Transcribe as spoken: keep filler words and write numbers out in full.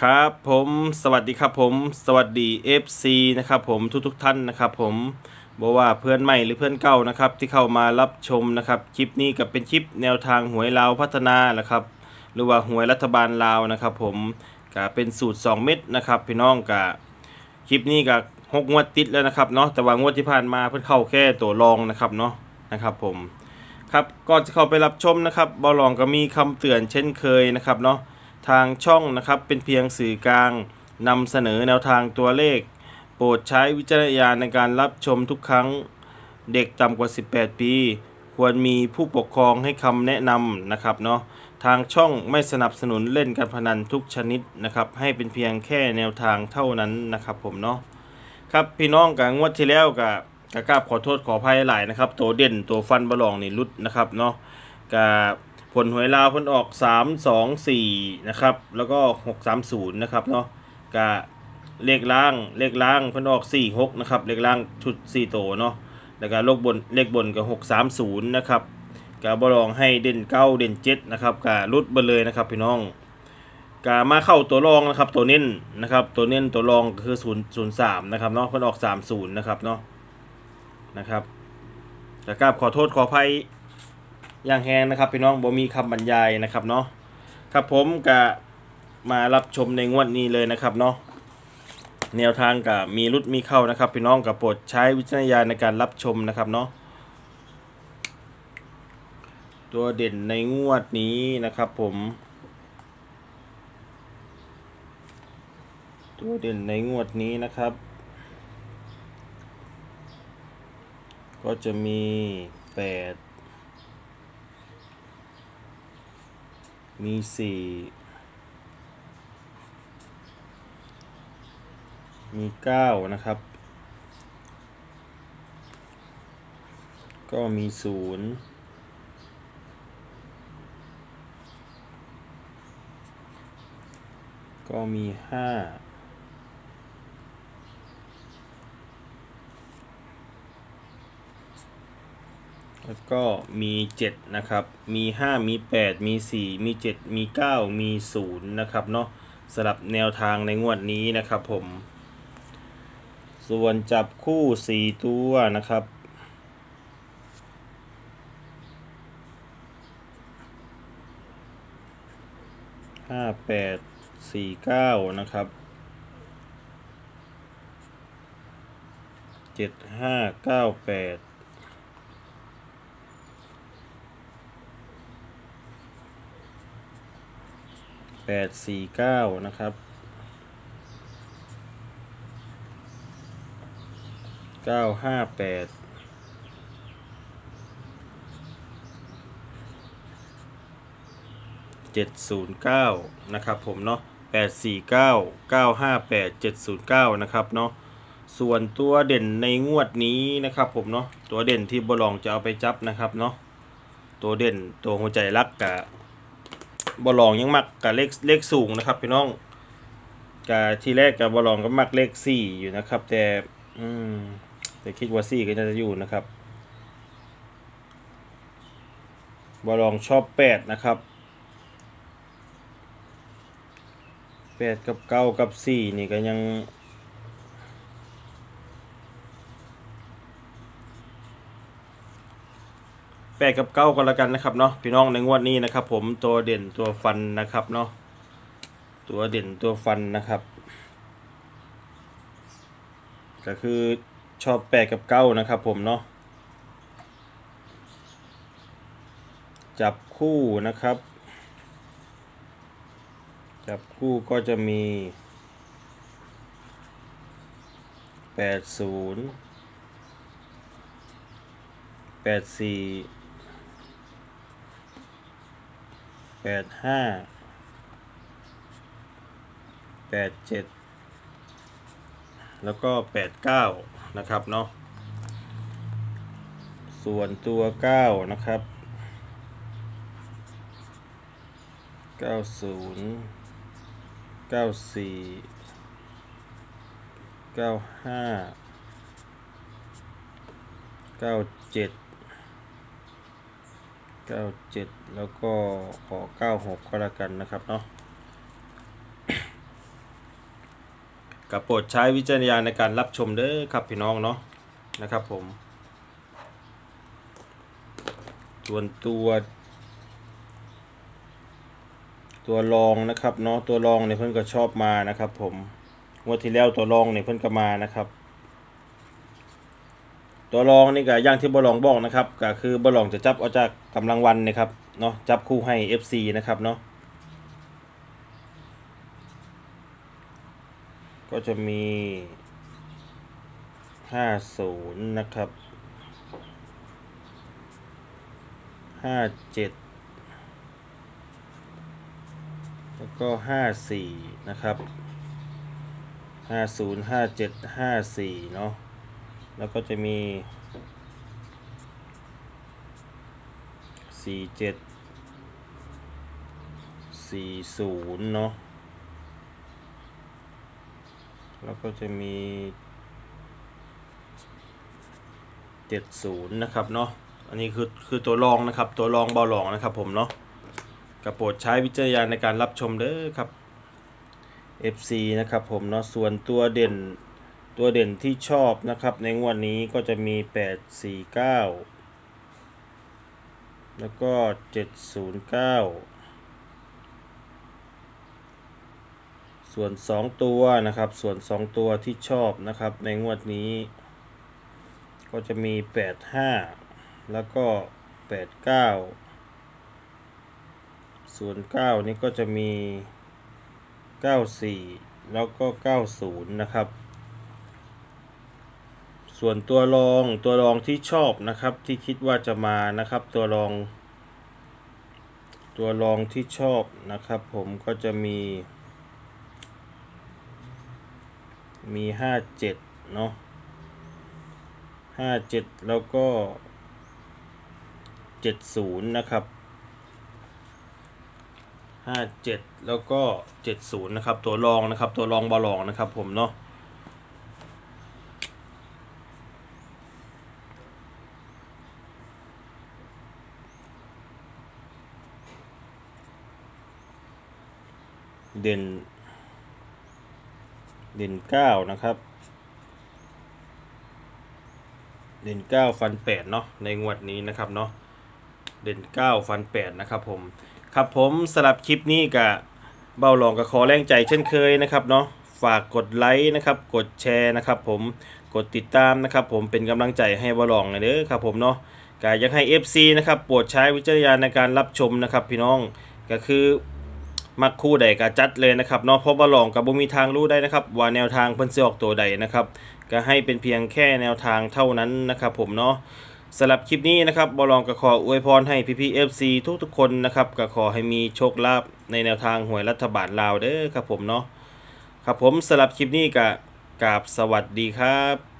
ครับผมสวัสดีครับผมสวัสดี เอฟ ซี นะครับผมทุกทุกท่านนะครับผมบอกว่าเพื่อนใหม่หรือเพื่อนเก่านะครับที่เข้ามารับชมนะครับคลิปนี้กับเป็นคลิปแนวทางหวยลาวพัฒนานะครับหรือว่าหวยรัฐบาลลาวนะครับผมก็เป็นสูตรสองเม็ดนะครับพี่น้องกะคลิปนี้กับหกงวดติดแล้วนะครับเนาะแต่ว่างวดที่ผ่านมาเพิ่นเข้าแค่ตัวรองนะครับเนาะนะครับผมครับก่อนจะเข้าไปรับชมนะครับบอลองก็มีคำเตือนเช่นเคยนะครับเนาะทางช่องนะครับเป็นเพียงสื่อกลางนำเสนอแนวทางตัวเลขโปรดใช้วิจารณญาณในการรับชมทุกครั้งเด็กต่ำกว่าสิบแปดปีควรมีผู้ปกครองให้คำแนะนำนะครับเนาะทางช่องไม่สนับสนุนเล่นการพนันทุกชนิดนะครับให้เป็นเพียงแค่แนวทางเท่านั้นนะครับผมเนาะครับพี่น้องกับงวดที่แล้วกับกกราบขอโทษขออภัยหลายนะครับตัวเด่นตัวฟันบอลองนี่รุดนะครับเนาะกับผลหวยลาวผลออกสาม สอง สี่นะครับแล้วก็หก สาม ศูนย์นะครับเนาะกับเลขล่างเลขล่างผลออกสี่ หกนะครับเลขล่างชุดสี่โตเนาะแล้วก็เลขบนเลขบนกับหก สาม ศูนย์นะครับกับบอลองให้เด่นเก้าเด่นเจ็ดนะครับกับรุดไปเลยนะครับพี่น้องกามาเข้าตัวรองนะครับตัวเน้นนะครับตัวเน้นตัวรองก็คือศูนย์ ศูนย์ สามนะครับเนาะผลออกสาม ศูนย์นะครับเนาะนะครับกกราบขอโทษขออภัยอย่างแฮงนะครับพี่น้องบ่มีคำบรรยายนะครับเนาะครับผมก็มารับชมในงวดนี้เลยนะครับเนาะแนวทางกับมีรุดมีเข้านะครับพี่น้องกับโปรดใช้วิจารณญาณในการรับชมนะครับเนาะตัวเด่นในงวดนี้นะครับผมตัวเด่นในงวดนี้นะครับก็จะมีแปดมีสี่มีเก้านะครับก็มีศูนย์ก็มีห้าแล้วก็มีเจ็ดนะครับมีห้ามีแปดมีสี่มีเจ็ดมีเก้ามีศูนย์นะครับเนาะสำหรับแนวทางในงวดนี้นะครับผมส่วนจับคู่สี่ตัวนะครับห้า แปด สี่ เก้านะครับเจ็ด ห้า เก้า แปดแปด สี่ เก้านะครับเก้า ห้า แปดเจ็ด ศูนย์ เก้านะครับผมเนาะแปด สี่ เก้า เก้า ห้า แปด เจ็ด ศูนย์ เก้านะครับเนาะส่วนตัวเด่นในงวดนี้นะครับผมเนาะตัวเด่นที่บอลองจะเอาไปจับนะครับเนาะตัวเด่นตัวหัวใจรักกับบอลองยังมักกับเลขเลขสูงนะครับพี่น้องกับทีแรกกับบอลองก็มักเลขสี่อยู่นะครับแต่อืมแต่คิดว่าสี่ก็จะอยู่นะครับบอลองชอบแปดนะครับแปดกับเก้ากับสี่นี่ก็ยังแปดกับเก้ากันแล้วกันนะครับเนาะพี่น้องในงวดนี้นะครับผมตัวเด่นตัวฟันนะครับเนาะตัวเด่นตัวฟันนะครับก็คือชอบแปดกับเก้านะครับผมเนาะจับคู่นะครับจับคู่ก็จะมีแปด ศูนย์ แปด สี่ แปด ห้า แปด เจ็ดแล้วก็แปด เก้านะครับเนาะส่วนตัวเก้านะครับเก้า ศูนย์ เก้า สี่ เก้า ห้า เก้า เจ็ด เก้า เจ็ดแล้วก็ขอเก้า หกก็แล้วกันนะครับเนาะกับโปรดใช้วิจารณญาณในการรับชมเด้อครับพี่น้องเนาะนะครับผมส่วนตัวตัวรองนะครับเนาะตัวรองเนี่ยเพิ่นก็ชอบมานะครับผมงวดที่แล้วตัวรองเนี่ยเพิ่นก็มานะครับตัวรองนี่ก็อย่างที่บอลองบอกนะครับก็คือบอลองจะจับเอาจากกำลังวันนะครับเนาะจับคู่ให้ เอฟ ซี นะครับเนาะก็จะมีห้าสิบนะครับห้าเจ็ดแล้วก็ห้าสี่นะครับห้าศูนย์ห้าเจ็ดห้าสี่เนาะแล้วก็จะมีสี่เจ็ดสี่ศูนย์เนาะแล้วก็จะมีเจ็ดศูนย์นะครับเนาะอันนี้คือคือตัวรองนะครับตัวรองเบาหลองนะครับผมเนาะกระโปรดใช้วิจารณญาณในการรับชมเด้อครับ เอฟ ซี นะครับผมเนาะส่วนตัวเด่นตัวเด่นที่ชอบนะครับในงวดนี้ก็จะมีแปดสี่เก้าแล้วก็เจ็ดศูนย์เก้าส่วนสองตัวนะครับส่วนสองตัวที่ชอบนะครับในงวดนี้ก็จะมีแปดห้าแล้วก็แปดเก้าส่วนเก้านี้ก็จะมีเก้าสี่แล้วก็เก้าศูนย์นะครับส่วนตัวรองตัวรองที่ชอบนะครับที่คิดว่าจะมานะครับตัวรองตัวรองที่ชอบนะครับผมก็จะมีมีห้าเจ็ดเนาะห้าเจ็ดแล้วก็เจ็ดศูนย์นะครับห้าเจ็ดแล้วก็เจ็ดศูนย์นะครับตัวรองนะครับตัวรองบอลองนะครับผมเนาะเด่นเด่นเก้านะครับเด่นเก้าฟันแปดเนาะในงวดนี้นะครับเนาะเด่นเก้าฟันแปดนะครับผมครับผมสำหรับคลิปนี้กับเบาหลองกับขอแรงใจเช่นเคยนะครับเนาะฝากกดไลค์นะครับกดแชร์นะครับผมกดติดตามนะครับผมเป็นกำลังใจให้เบาหลองเลยเด้อครับผมเนาะก็อยากให้ เอฟ ซี นะครับโปรดใช้วิจารณญาณในการรับชมนะครับพี่น้องก็คือมักคู่ใดก็จัดเลยนะครับเนาะเพราะบ่ลองกับบ่มีทางรู้ได้นะครับว่าแนวทางเพิ่นสิออกตัวใดนะครับก็ให้เป็นเพียงแค่แนวทางเท่านั้นนะครับผมเนาะสำหรับคลิปนี้นะครับบ่ลองก็ขออวยพรให้พี่ๆ เอฟ ซี ทุกๆคนนะครับก็ขอให้มีโชคลาภในแนวทางหวยรัฐบาลลาวเด้อครับผมเนาะครับผมสำหรับคลิปนี้ก็กราบสวัสดีครับ